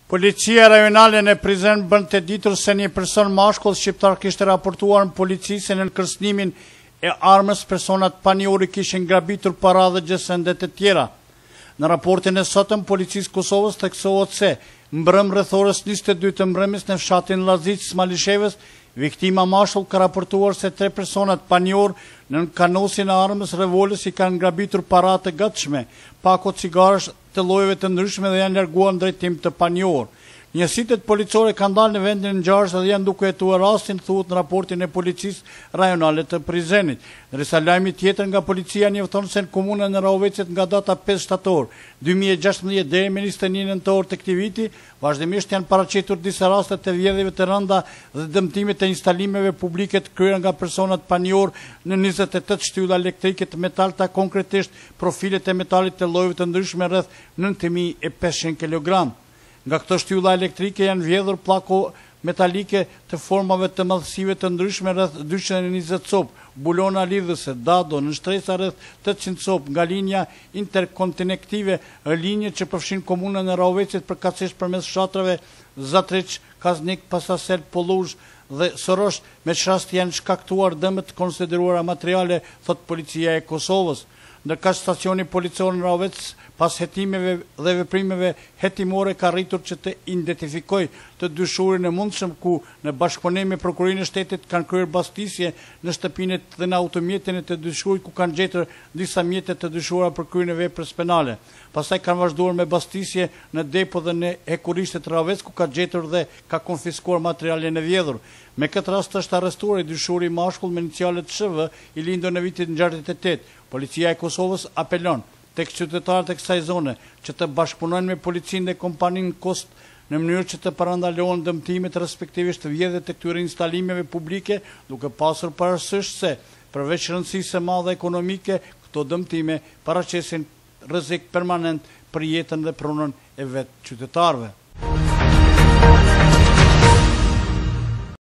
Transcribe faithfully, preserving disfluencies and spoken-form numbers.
Policia rajonale në Prizren bën të ditur se një person mashkull shqiptar kishte raportuar në polici se në kërcënimin e armës personat panjohuri kishin grabitur para dhe gjësendet e tjera. Në raportin e sotëm, policisë Kosovës theksohet se mbrëm rreth orës njëzet e dy të mbrëmjes në fshatin Llaziç Smalishevës, viktima mashkull ka raportuar se tre personat panjohur në kanosin e armës revolës i kanë grabitur para të gatshme, pako cigarësh të llojeve të ndryshme dhe janë larguar në drejtim të panjohur. Njësitet policore kanë dalë në vendin e ngjarjes dhe janë duke hetuar rastin, thuhet në raportin e policisë rajonale të Prizrenit. Ndërsa lajmi tjetër nga policia njofton se në komunën e Rahovecit nga data pesë shtator dy mijë e gjashtëmbëdhjetë deri me njëzet e një nëntor të këtij viti, vazhdimisht janë paraqitur disa raste të vjedhjeve të rënda dhe dëmtime të instalimeve publike të kryera nga personat panjohur në njëzet e tetë shtylla elektrike të metalta, konkretisht profilet e metalit të llojeve të ndryshme rreth nëntë mijë e pesëqind kilogram. Nga këto shtylla elektrike janë vjedhur plako metalike të formave të madhësive të ndryshme rreth dyqind e njëzet copë, bulona lidhëse, dado, në shtresa rreth tetëqind copë nga linja interkontinektive, linje që përfshin komunën e Rahovecit përkatësisht përmes fshatrave Zatriç, Kaznik, Pasasel, Pollush dhe Sorosh, me çast janë shkaktuar dëme të konsideruara materiale, thot policia e Kosovës. Ndërka stacioni policor në Rahovec, pas hetimeve dhe veprimeve hetimore, ka rritur që të identifikoj të dyshurin e mundshëm ku në bashkëpunim me Prokurorinë e Shtetit kanë kryer bastisje në shtëpinë dhe në automjetin e të dyshurit ku kanë gjetur disa mjete të dyshuara për kryen e veprës penale. Pastaj kanë vazhduar me bastisje në depo dhe në hekurishte të Rahovec ku ka gjetur dhe ka konfiskuar materialin e vjedhur. Me këtë rast është arrestuar i dyshuri mashkull me inicialet Sh V i lindur në vitin ngjarjet e tetë. Policia e Kosovës apelon tek qytetarët e kësaj zone që të bashkëpunojnë me policinë dhe kompaninë Kost në mënyrë që të parandalohen dëmtimet respektivisht vjedhjet e këtyre instalimeve publike, duke pasur parasysh se përveç rëndësisë së madhe ekonomike, këto dëmtime paraqesin rrezik permanent për jetën dhe punën e vetë qytetarëve.